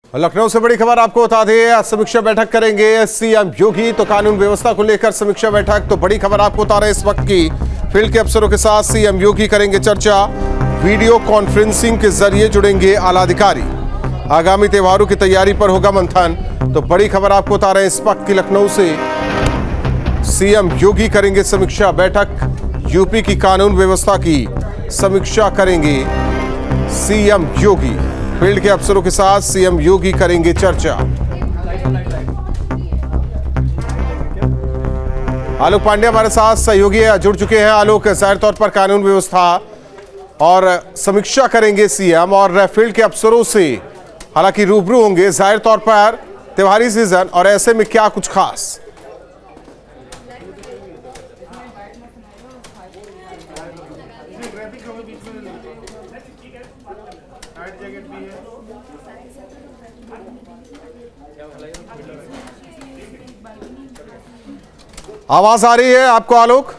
लखनऊ से बड़ी खबर आपको बता दें, समीक्षा बैठक करेंगे सीएम योगी। तो कानून व्यवस्था को लेकर समीक्षा बैठक, तो बड़ी खबर आपको बता रहे हैं इस वक्त की। फील्ड के अफसरों के साथ सीएम योगी करेंगे चर्चा, वीडियो कॉन्फ्रेंसिंग के जरिए जुड़ेंगे आला अधिकारी। आगामी त्योहारों की तैयारी पर होगा मंथन। तो बड़ी खबर आपको बता रहे हैं इस वक्त की लखनऊ से, सीएम योगी करेंगे समीक्षा बैठक। यूपी की कानून व्यवस्था की समीक्षा करेंगे सीएम योगी। फील्ड के अफसरों के साथ सीएम योगी करेंगे चर्चा। आलोक पांडे हमारे साथ सहयोगी जुड़ चुके हैं। आलोक, जाहिर तौर पर कानून व्यवस्था और समीक्षा करेंगे सीएम और फील्ड के अफसरों से हालांकि रूबरू होंगे, जाहिर तौर पर त्योहारी सीजन, और ऐसे में क्या कुछ खास? आवाज आ रही है आपको आलोक?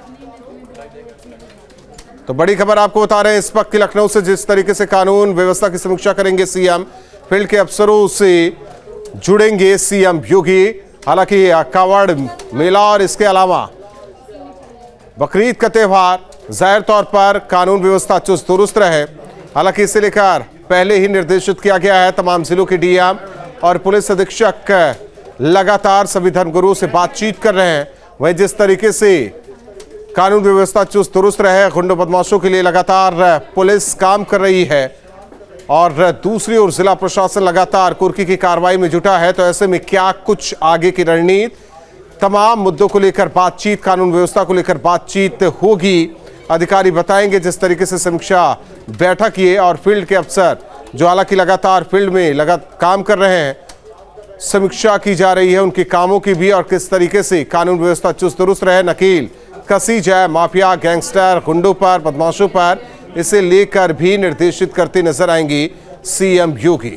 तो बड़ी खबर आपको बता रहे हैं इस वक्त की लखनऊ से, जिस तरीके से कानून व्यवस्था की समीक्षा करेंगे सीएम, फील्ड के अफसरों से जुड़ेंगे सीएम योगी। हालांकि कावड़ मेला और इसके अलावा बकरीद का त्योहार, जाहिर तौर पर कानून व्यवस्था चुस्त दुरुस्त रहे। हालांकि इसे लेकर पहले ही निर्देशित किया गया है। तमाम जिलों के डीएम और पुलिस अधीक्षक लगातार सभी धर्मगुरुओं से बातचीत कर रहे हैं। वहीं जिस तरीके से कानून व्यवस्था चुस्त दुरुस्त रहे, गुंडों बदमाशों के लिए लगातार पुलिस काम कर रही है और दूसरी ओर जिला प्रशासन लगातार कुर्की की कार्रवाई में जुटा है। तो ऐसे में क्या कुछ आगे की रणनीति, तमाम मुद्दों को लेकर बातचीत, कानून व्यवस्था को लेकर बातचीत होगी। अधिकारी बताएंगे जिस तरीके से समीक्षा बैठक ये, और फील्ड के अफसर जो हालांकि लगातार फील्ड में काम कर रहे हैं, समीक्षा की जा रही है उनके कामों की भी, और किस तरीके से कानून व्यवस्था चुस्त दुरुस्त रहे, नकील कसी जाए माफिया, गैंगस्टर, गुंडों पर, बदमाशों पर, इसे लेकर भी निर्देशित करते नजर आएंगे सीएम योगी।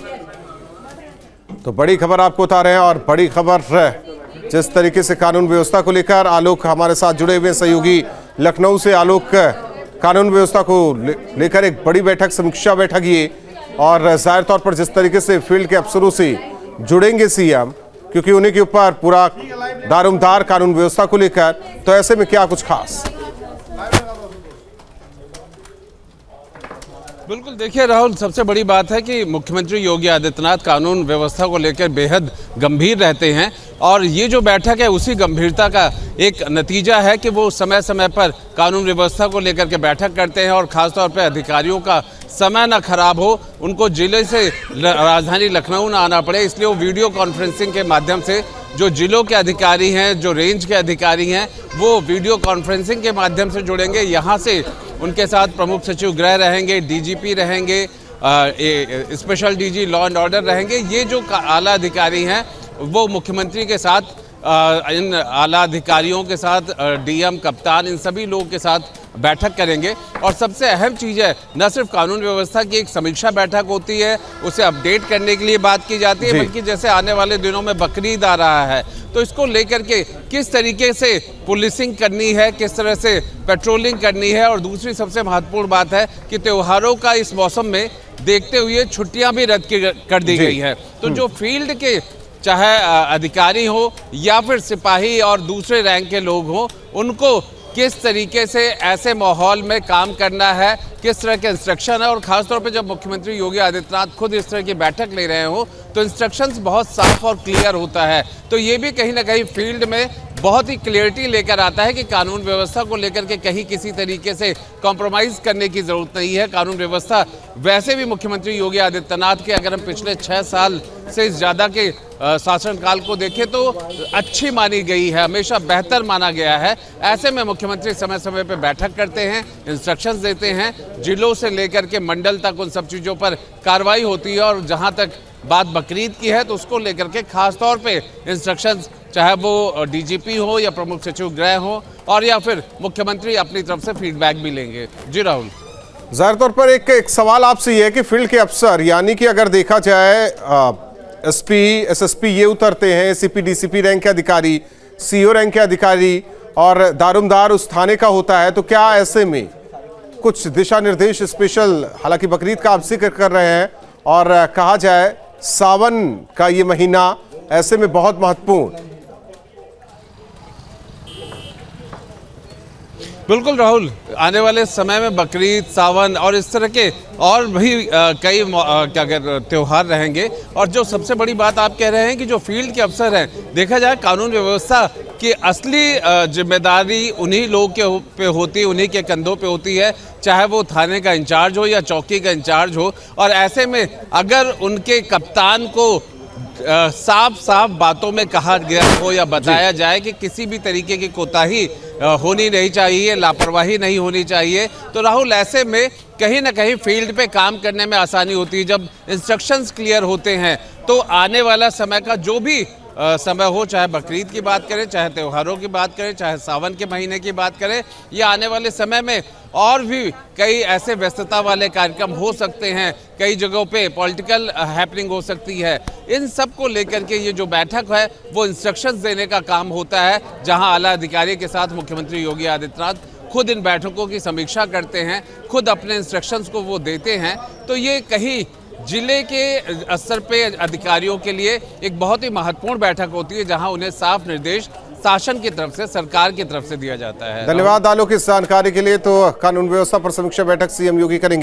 तो बड़ी खबर आपको बता रहे हैं, और बड़ी खबर जिस तरीके से कानून व्यवस्था को लेकर आलोक हमारे साथ जुड़े हुए सहयोगी लखनऊ से। आलोक, कानून व्यवस्था को लेकर एक बड़ी बैठक, समीक्षा बैठक ये, और जाहिर तौर पर जिस तरीके से फील्ड के अफसरों से जुड़ेंगे सीएम, क्योंकि उन्हीं के ऊपर पूरा दारोमदार कानून व्यवस्था को लेकर, तो ऐसे में क्या कुछ खास? बिल्कुल, देखिए राहुल, सबसे बड़ी बात है कि मुख्यमंत्री योगी आदित्यनाथ कानून व्यवस्था को लेकर बेहद गंभीर रहते हैं, और ये जो बैठक है उसी गंभीरता का एक नतीजा है कि वो समय समय पर कानून व्यवस्था को लेकर के बैठक करते हैं, और ख़ासतौर पर अधिकारियों का समय ना खराब हो, उनको जिले से राजधानी लखनऊ ना आना पड़े, इसलिए वो वीडियो कॉन्फ्रेंसिंग के माध्यम से जो जिलों के अधिकारी हैं, जो रेंज के अधिकारी हैं, वो वीडियो कॉन्फ्रेंसिंग के माध्यम से जुड़ेंगे। यहाँ से उनके साथ प्रमुख सचिव गृह रहेंगे, डीजीपी रहेंगे, special DG law and order रहेंगे। ये जो आला अधिकारी हैं वो मुख्यमंत्री के साथ, इन आला अधिकारियों के साथ, डीएम, कप्तान, इन सभी लोगों के साथ बैठक करेंगे। और सबसे अहम चीज़ है, न सिर्फ कानून व्यवस्था की एक समीक्षा बैठक होती है, उसे अपडेट करने के लिए बात की जाती है, बल्कि जैसे आने वाले दिनों में बकरीद आ रहा है, तो इसको लेकर के किस तरीके से पुलिसिंग करनी है, किस तरह से पेट्रोलिंग करनी है। और दूसरी सबसे महत्वपूर्ण बात है कि त्योहारों का इस मौसम में देखते हुए छुट्टियां भी रद्द कर दी गई है। तो जो फील्ड के चाहे अधिकारी हो या फिर सिपाही और दूसरे रैंक के लोग हों, उनको किस तरीके से ऐसे माहौल में काम करना है, किस तरह के इंस्ट्रक्शन है, और ख़ासतौर पे जब मुख्यमंत्री योगी आदित्यनाथ खुद इस तरह की बैठक ले रहे हो तो इंस्ट्रक्शंस बहुत साफ और क्लियर होता है। तो ये भी कहीं ना कहीं फील्ड में बहुत ही क्लियरिटी लेकर आता है कि कानून व्यवस्था को लेकर के कहीं किसी तरीके से कॉम्प्रोमाइज़ करने की ज़रूरत नहीं है। कानून व्यवस्था वैसे भी मुख्यमंत्री योगी आदित्यनाथ के, अगर हम पिछले 6 साल से ज़्यादा के शासनकाल को देखें तो अच्छी मानी गई है, हमेशा बेहतर माना गया है। ऐसे में मुख्यमंत्री समय समय पर बैठक करते हैं, इंस्ट्रक्शंस देते हैं, जिलों से लेकर के मंडल तक उन सब चीज़ों पर कार्रवाई होती है। और जहां तक बात बकरीद की है तो उसको लेकर के खास तौर पे इंस्ट्रक्शंस, चाहे वो डीजीपी हो या प्रमुख सचिव गृह हो, और या फिर मुख्यमंत्री अपनी तरफ से फीडबैक भी लेंगे। जी राहुल, जाहिर तौर पर एक सवाल आपसे ये है कि फील्ड के अफसर, यानी कि अगर देखा जाए एसपी, एसएसपी ये उतरते हैं, एसीपी, डीसीपी रैंक के अधिकारी, सीओ रैंक के अधिकारी, और दारोमदार उस थाने का होता है, तो क्या ऐसे में कुछ दिशा निर्देश स्पेशल, हालांकि बकरीद का आप जिक्र कर रहे हैं, और कहा जाए सावन का ये महीना ऐसे में बहुत महत्वपूर्ण। बिल्कुल राहुल, आने वाले समय में बकरीद, सावन और इस तरह के और भी कई क्या कहते त्यौहार रहेंगे। और जो सबसे बड़ी बात आप कह रहे हैं कि जो फील्ड के अफसर हैं, देखा जाए कानून व्यवस्था की असली जिम्मेदारी उन्हीं लोगों के पे होती है, उन्हीं के कंधों पे होती है, चाहे वो थाने का इंचार्ज हो या चौकी का इंचार्ज हो। और ऐसे में अगर उनके कप्तान को साफ साफ बातों में कहा गया हो या बताया जाए कि किसी भी तरीके की कोताही होनी नहीं चाहिए, लापरवाही नहीं होनी चाहिए, तो राहुल ऐसे में कहीं ना कहीं फील्ड पे काम करने में आसानी होती है। जब इंस्ट्रक्शंस क्लियर होते हैं तो आने वाला समय का जो भी समय हो, चाहे बकरीद की बात करें, चाहे त्योहारों की बात करें, चाहे सावन के महीने की बात करें, या आने वाले समय में और भी कई ऐसे व्यस्तता वाले कार्यक्रम हो सकते हैं, कई जगहों पे पॉलिटिकल हैपनिंग हो सकती है। इन सब को लेकर के ये जो बैठक है वो इंस्ट्रक्शंस देने का काम होता है, जहां आला अधिकारी के साथ मुख्यमंत्री योगी आदित्यनाथ खुद इन बैठकों की समीक्षा करते हैं, खुद अपने इंस्ट्रक्शंस को वो देते हैं। तो ये कहीं जिले के स्तर पे अधिकारियों के लिए एक बहुत ही महत्वपूर्ण बैठक होती है, जहां उन्हें साफ निर्देश शासन की तरफ से, सरकार की तरफ से दिया जाता है। धन्यवाद आलोक इस जानकारी के लिए। तो कानून व्यवस्था पर समीक्षा बैठक सीएम योगी करेंगे।